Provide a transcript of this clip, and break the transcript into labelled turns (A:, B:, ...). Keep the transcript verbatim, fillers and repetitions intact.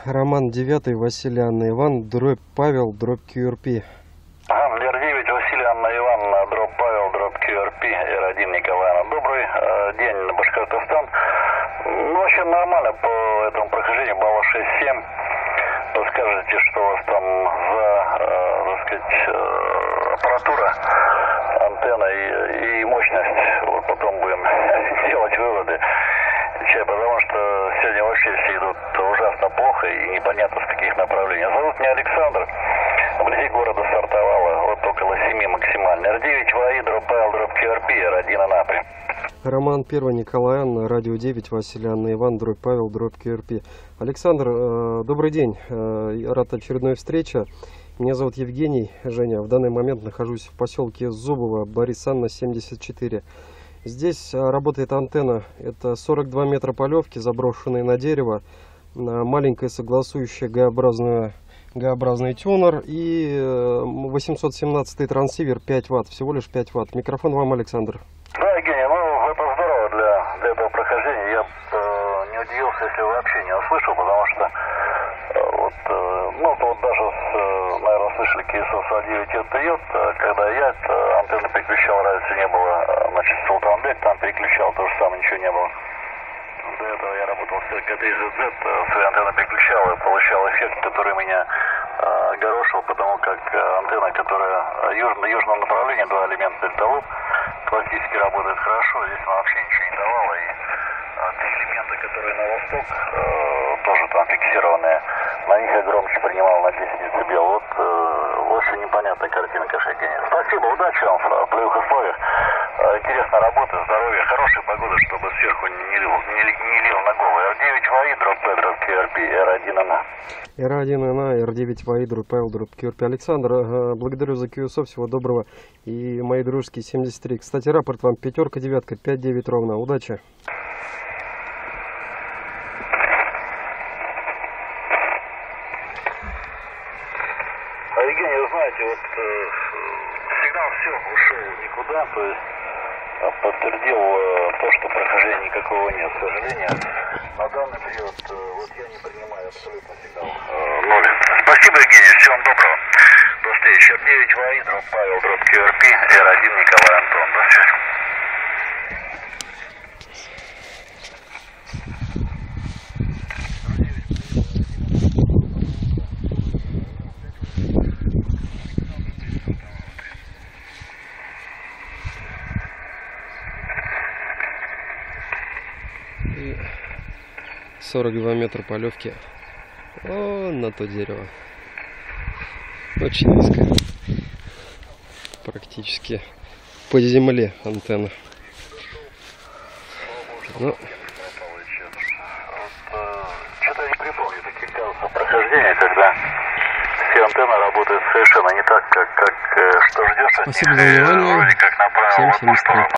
A: Роман девятый, Василий, Анна, Иван, дробь Павел, дробь кью ар пи.
B: Эр девять, Василий, Анна, Иван, дробь Павел, дробь кью ар пи, эр один, Николай, Анна. Добрый э, день, на Башкортостан. Ну, вообще нормально по этому прохождению, балла шесть-семь. Скажите, что у вас там за, э, так сказать, э, аппаратура, антенна и, и мощность. Вот потом будем делать выводы. Потому что сегодня вообще все идут ужасно плохо и непонятно с каких направлений. Зовут меня Александр. Вблизи города стартовала, вот около семи максимально. эр девять, ВАИ, дробь Павел, дробь кью ар пи, эр один, Анапри.
A: Роман первый, Николай, Анна, радио девять, Василий, Анна, Иван, дробь Павел, дробь кью ар пи. Александр, э, добрый день. Э, рад очередной встрече. Меня зовут Евгений, Женя. В данный момент нахожусь в поселке Зубово, Борис Анна, семьдесят четыре. Здесь работает антенна, это сорок два метра полевки, заброшенные на дерево, маленькая согласующая Г-образная, Г-образный тюнер и восемьсот семнадцатый трансивер пять ватт, всего лишь пять ватт. Микрофон вам, Александр.
B: Да, Евгений, ну это здорово для, для этого прохождения. Я э, не удивился, если вообще не услышал, потому что э, вот, э, ну вот даже, с, э, наверное, слышали КСО девять ЭТЙ, когда я э, антенну переключал, разницы не было, значит, Султанбек там переключал, то же самое, ничего не было. До этого я работал с ка три зет зет, свои антенны переключал и получал эффект, который меня э, горошил, потому как антенна, которая юж, на южном направлении, два элемента дельталуп, классически работает хорошо, здесь она вообще ничего не давала, и э, те элементы, которые на восток, э, тоже там фиксированные, на них я громче принимал на десять децибел. Вот э, очень непонятная картина, конечно, Евгений. Спасибо, удачи вам в полевых условиях. Э, интересная работа, здоровья, хорошей погоды, чтобы сверху не лил, не, не лил на голову. эр девять ВАИ, дробь П, дробь кью ар пи, эр один эн а.
A: эр один эн а, эр девять ВАИ, дробь Павел, дробь кью ар пи. Александр, благодарю за кью эс о, всего доброго. И мои дружеские семьдесят три. Кстати, рапорт вам пятерка, девятка, пять девять ровно. Удачи.
B: А, Евгений, вы знаете, вот э, сигнал все ушел никуда, то есть подтвердил э, то, что прохождения никакого нет, к сожалению. На данный период э, вот я не принимаю абсолютно сигнал э, ноль. Спасибо, Евгений, всего вам доброго. До встречи. эр девять ВАИ, дробь Павел, дробь кью ар пи, эр один, Николай, Антон. До связи.
A: сорок два метра полевки. О, на то дерево. Очень низко. Практически по земле антенна. Ну.
B: Что-то я не припомню таких казусов прохождения, когда все антенны работают совершенно не так, как, как что ждешь от них.
A: Спасибо за внимание.
B: Вроде как направо,
A: Всем семьдесят три.